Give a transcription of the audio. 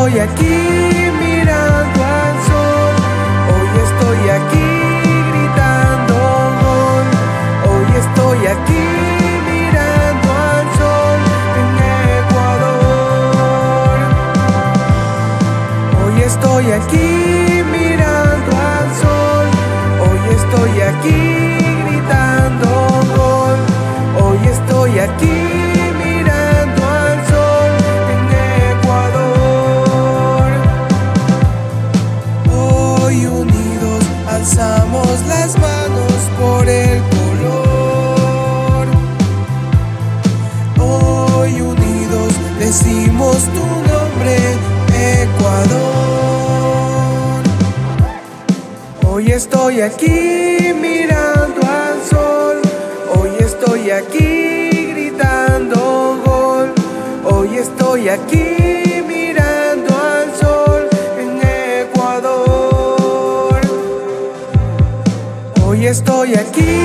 estoy aquí mirando al sol, hoy estoy aquí gritando gol, hoy estoy aquí mirando al sol en Ecuador. Hoy estoy aquí mirando al sol, hoy estoy aquí gritando gol, hoy estoy aquí mirando al sol en Ecuador. Hoy unidos alzamos las manos por el color. Hoy unidos decimos tu nombre, Ecuador. Hoy estoy aquí mirando al sol, hoy estoy aquí gritando gol, hoy estoy aquí mirando al sol en Ecuador. Hoy estoy aquí